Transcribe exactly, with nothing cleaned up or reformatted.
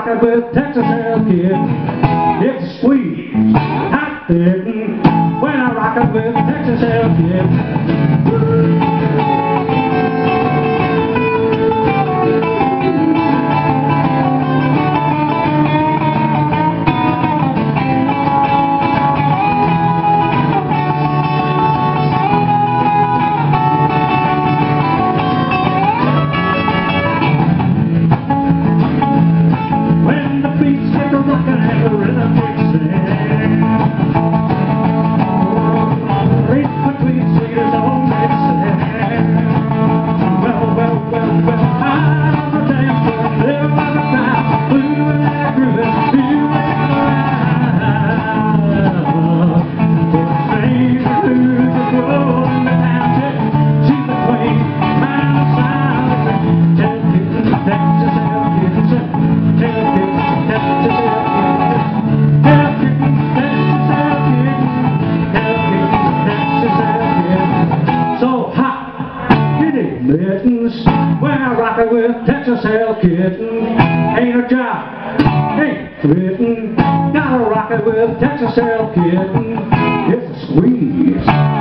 rockin' with Texas Hell Kid. It's sweet, hot hitting when I rockin' with Texas Hell Kid. Mittens, when I rockin' with Texas Hell Kitten. Ain't a job, ain't fittin'. Gotta rockin' with Texas Hell Kitten. It's a squeeze.